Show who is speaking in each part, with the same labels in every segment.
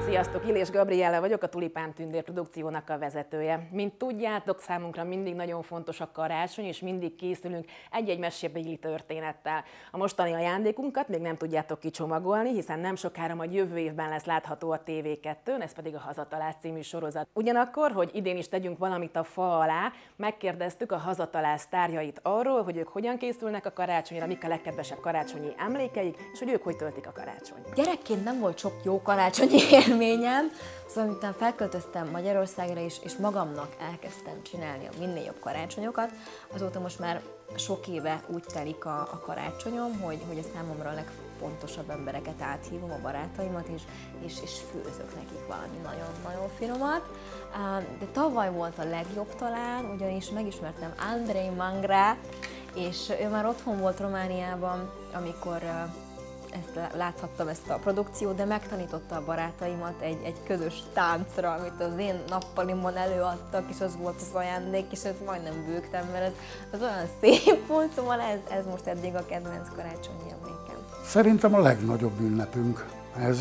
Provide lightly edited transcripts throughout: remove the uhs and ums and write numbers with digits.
Speaker 1: Sziasztok, Illés Gabriella vagyok, a Tulipán Tündér produkciónak a vezetője. Mint tudjátok, számunkra mindig nagyon fontos a karácsony, és mindig készülünk egy-egy mesébeli történettel. A mostani ajándékunkat még nem tudjátok kicsomagolni, hiszen nem sokára majd jövő évben lesz látható a TV2-n, ez pedig a Hazatalás című sorozat. Ugyanakkor, hogy idén is tegyünk valamit a fa alá, megkérdeztük a Hazatalás sztárjait arról, hogy ők hogyan készülnek a karácsonyra, mik a legkedvesebb karácsonyi emlékeik, és hogy ők hogy töltik a karácsonyt.
Speaker 2: Gyerekként nem volt sok jó karácsonyi élményem, szóval miután felköltöztem Magyarországra is, és magamnak elkezdtem csinálni a minél jobb karácsonyokat, azóta most már sok éve úgy telik a karácsonyom, hogy a számomra a legfontosabb embereket áthívom, a barátaimat, és főzök nekik valami nagyon-nagyon finomat. De tavaly volt a legjobb talán, ugyanis megismertem Andrei Mangrát, és ő már otthon volt Romániában, amikor láthattam ezt a produkciót, de megtanította a barátaimat egy közös táncra, amit az én nappalimon előadtak, és az volt az ajándék, és ezt majdnem bőgtem, mert ez olyan szép volt, szóval ez most eddig a kedvenc karácsonyi emlékem.
Speaker 3: Szerintem a legnagyobb ünnepünk ez.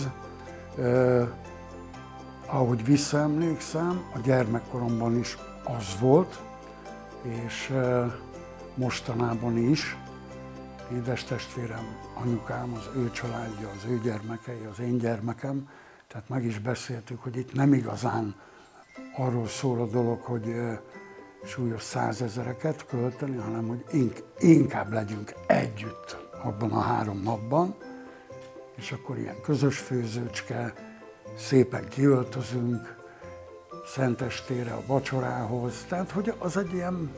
Speaker 3: Ahogy visszaemlékszem, a gyermekkoromban is az volt, és mostanában is. Édes testvérem, anyukám, az ő családja, az ő gyermekei, az én gyermekem, tehát meg is beszéltük, hogy itt nem igazán arról szól a dolog, hogy súlyos 100 000-eket költeni, hanem hogy inkább legyünk együtt abban a 3 napban, és akkor ilyen közös főzőcske, szépen kiöltözünk szentestére, a vacsorához, tehát hogy az egy ilyen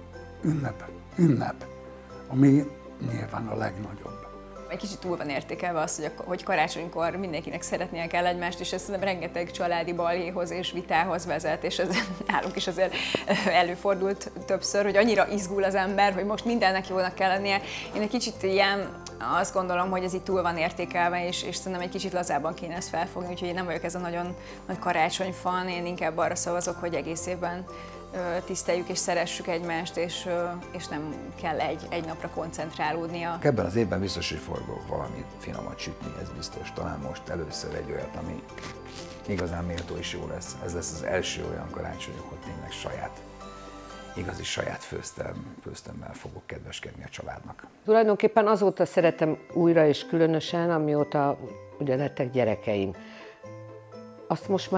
Speaker 3: ünnep, ami nyilván a legnagyobb.
Speaker 4: Egy kicsit túl van értékelve az, hogy karácsonykor mindenkinek szeretnie kell egymást, és ez szerintem rengeteg családi balhéhoz és vitához vezet, és ez nálunk is azért előfordult többször, hogy annyira izgul az ember, hogy most mindennek jónak kell lennie. Én egy kicsit ilyen, azt gondolom, hogy ez itt túl van értékelve, és szerintem egy kicsit lazábban kéne ezt felfogni, úgyhogy én nem vagyok ez a nagyon nagy karácsonyfan, én inkább arra szavazok, hogy egész évben tiszteljük és szeressük egymást, és nem kell egy napra koncentrálódnia.
Speaker 5: Ebben az évben biztos, hogy fogok valami finomat sütni, ez biztos. Talán most először egy olyat, ami igazán méltó és jó lesz. Ez lesz az első olyan karácsony, ahol tényleg igazi saját főztemmel fogok kedveskedni a családnak.
Speaker 6: Tulajdonképpen azóta szeretem újra és különösen, amióta ugye lettek gyerekeim. Aztán most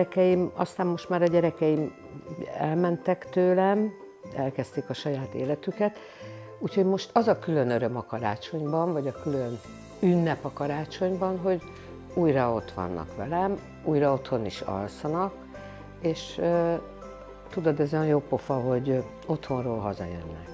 Speaker 6: már a gyerekeim elmentek tőlem, elkezdték a saját életüket, úgyhogy most az a külön öröm a karácsonyban, vagy a külön ünnep a karácsonyban, hogy újra ott vannak velem, újra otthon is alszanak, és tudod, ez olyan jó pofa, hogy otthonról hazajönnek,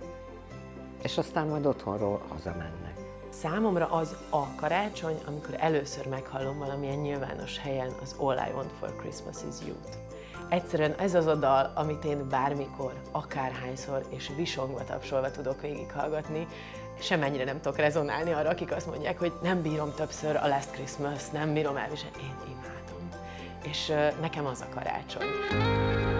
Speaker 6: és aztán majd otthonról hazamennek.
Speaker 7: Számomra az a karácsony, amikor először meghallom valamilyen nyilvános helyen az All I Want for Christmas is You-t. Egyszerűen ez az a dal, amit én bármikor, akárhányszor és visongva tapsolva tudok végighallgatni, semennyire nem tudok rezonálni arra, akik azt mondják, hogy nem bírom többször a Last Christmas, nem bírom elviselni. Én imádom. És nekem az a karácsony.